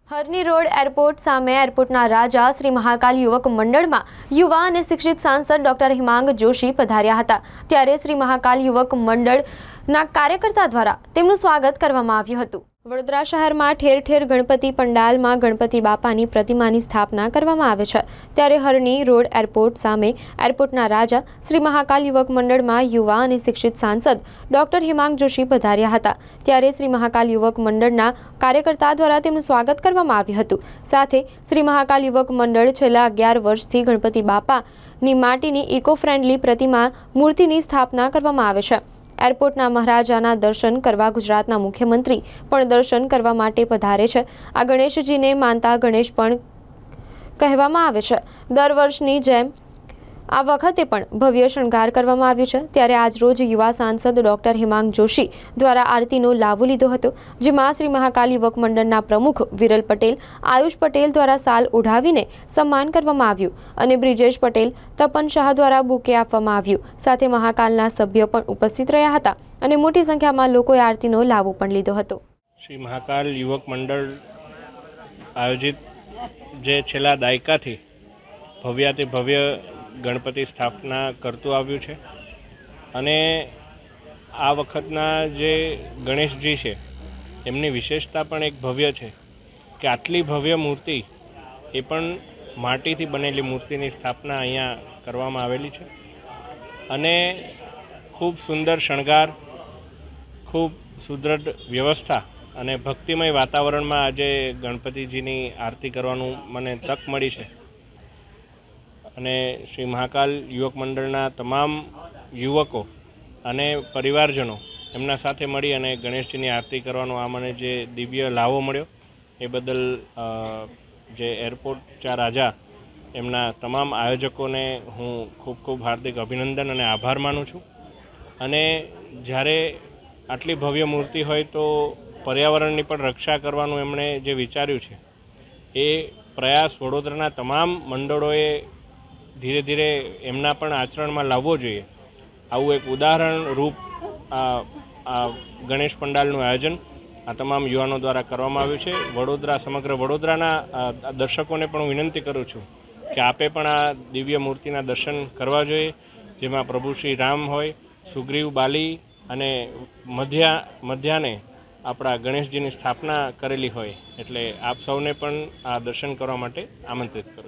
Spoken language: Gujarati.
હરની રોડ એરપોર્ટ સામે એરપોર્ટના રાજા શ્રી મહાકાલ યુવક મંડળમાં યુવા અને શિક્ષિત સાંસદ ડોક્ટર હિમાંગ જોશી પધાર્યા હતા। ત્યારે શ્રી મહાકાલ યુવક મંડળના કાર્યકર્તા દ્વારા તેમનું સ્વાગત કરવામાં આવ્યું હતું। વડોદરા શહેરમાં ઠેર ઠેર ગણપતિ પંડાલમાં ગણપતિ બાપાની પ્રતિમાની સ્થાપના કરવામાં આવે છે। ત્યારે હરની રોડ એરપોર્ટ સામે એરપોર્ટના રાજા શ્રી મહાકાલ યુવક મંડળમાં યુવા અને શિક્ષિત સાંસદ ડોક્ટર હિમાંગ જોશી પધાર્યા હતા। ત્યારે શ્રી મહાકાલ યુવક મંડળના કાર્યકર્તા દ્વારા તેમનું સ્વાગત કરવામાં આવ્યું હતું। સાથે શ્રી મહાકાલ યુવક મંડળ છેલ્લા 11 વર્ષથી ગણપતિ બાપાની માટીની ઇકો ફ્રેન્ડલી પ્રતિમા મૂર્તિની સ્થાપના કરવામાં આવે છે। એરપોર્ટના મહારાજાના દર્શન કરવા ગુજરાતના મુખ્યમંત્રી પણ દર્શન કરવા માટે પધારે છે। આ ગણેશજીને માનતા ગણેશ પણ કહેવામાં આવે છે। દર વર્ષની જેમ આ વખતે પણ ભવ્ય શણગાર કરવામાં આવ્યું છે। ત્યારે આજ રોજ યુવા સાંસદ ડોક્ટર હિમાંગ જોશી દ્વારા આરતીનો લાવો લીધો હતો, જેમાં શ્રી મહાકાલ યુવક મંડળના પ્રમુખ વિરલ પટેલ, આયુષ પટેલ દ્વારા સાલ ઓઢાવીને સન્માન કરવામાં આવ્યું અને બ્રિજેશ પટેલ, તપન શાહ દ્વારા બુકે આપવામાં આવ્યું। સાથે મહાકાલના સભ્યો પણ ઉપસ્થિત રહ્યા હતા અને મોટી સંખ્યામાં લોકોએ આરતીનો લાવો પણ લીધો હતો। શ્રી મહાકાલ યુવક મંડળ આયોજિત જે છેલ્લા દાયકાથી ભવ્યાતિ ભવ્ય ગણપતિ સ્થાપના કરતું આવ્યું છે અને આ વખતના જે ગણેશજી છે એમની વિશેષતા પણ એક ભવ્ય છે કે આટલી ભવ્ય મૂર્તિ એ પણ માટીથી બનેલી મૂર્તિની સ્થાપના અહીંયા કરવામાં આવેલી છે અને ખૂબ સુંદર શણગાર, ખૂબ સુદૃઢ વ્યવસ્થા અને ભક્તિમય વાતાવરણમાં આજે ગણપતિજીની આરતી કરવાનું મને તક મળી છે અને શ્રી મહાકાલ યુવક મંડળના તમામ યુવકો અને પરિવારજનો એમના સાથે મળી અને ગણેશજીની આરતી કરવાનો આ મને જે દિવ્ય લાવો મળ્યો એ બદલ જે એરપોર્ટના રાજા એમના તમામ આયોજકોને હું ખૂબ ખૂબ હાર્દિક અભિનંદન અને આભાર માનું છું। અને જ્યારે આટલી ભવ્ય મૂર્તિ હોય તો પર્યાવરણની પણ રક્ષા કરવાનું એમણે જે વિચાર્યું છે એ પ્રયાસ વડોદરાના તમામ મંડળોએ ધીરે ધીરે એમના પણ આચરણમાં લાવવો જોઈએ। આવું એક ઉદાહરણ રૂપ આ ગણેશ પંડાલનું આયોજન આ તમામ યુવાનો દ્વારા કરવામાં આવ્યું છે। વડોદરા સમગ્ર વડોદરાના દર્શકોને પણ હું વિનંતી કરું છું કે આપે પણ આ દિવ્ય મૂર્તિના દર્શન કરવા જોઈએ, જેમાં પ્રભુ શ્રી રામ હોય, સુગ્રીવ, બાલી અને મધ્યાને આપણા ગણેશજીની સ્થાપના કરેલી હોય। એટલે આપ સૌને પણ આ દર્શન કરવા માટે આમંત્રિત કરું।